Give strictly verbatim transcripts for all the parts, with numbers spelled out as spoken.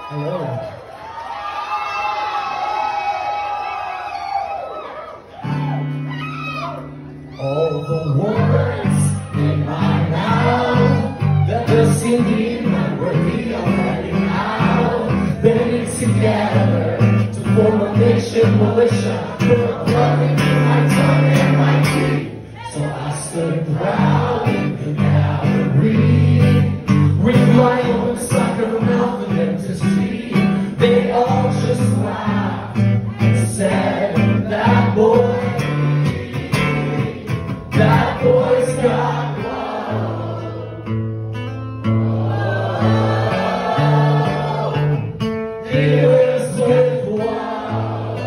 Hello. All the words in my mouth that the singing melody already out, banding together to form a nation militia, put a blood into my tongue and my teeth. So I stood proud in the gallery, with my open soccer mouth and them to see. They all just laughed and said, that boy, that boy's got love. Oh, he lives with love.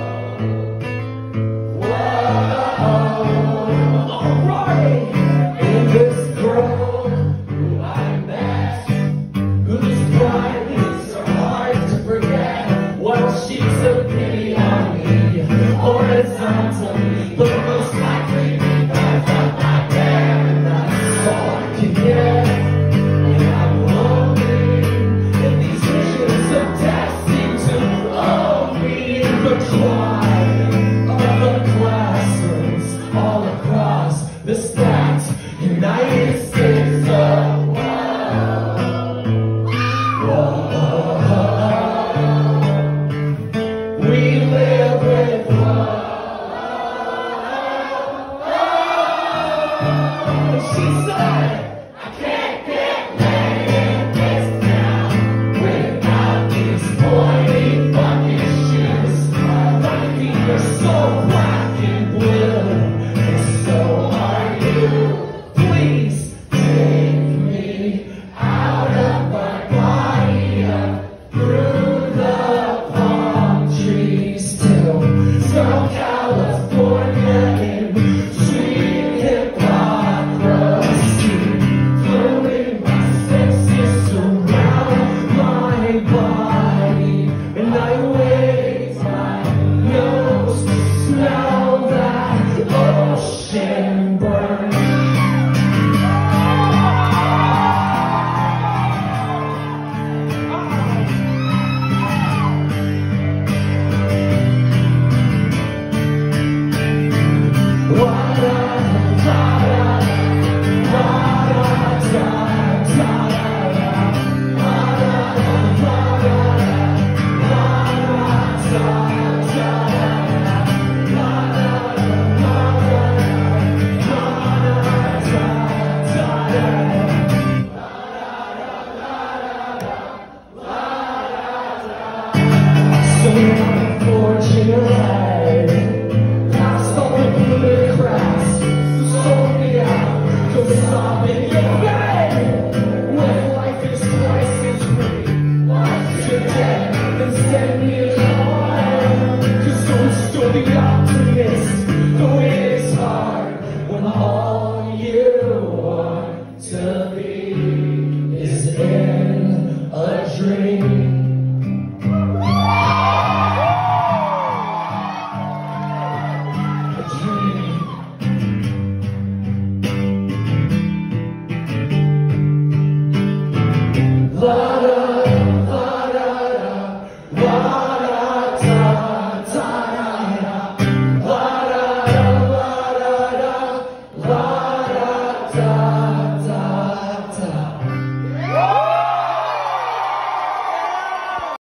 Whoa, alright. In this girl who I met, whose pride is so hard to forget. Well, she's a pity on me, horizontally, but most likely because of my hair, and that's all I can get. And I'm lonely, and these visions of death seem to own me. The climb of the classrooms all across the stacked United States of we live with love. She said.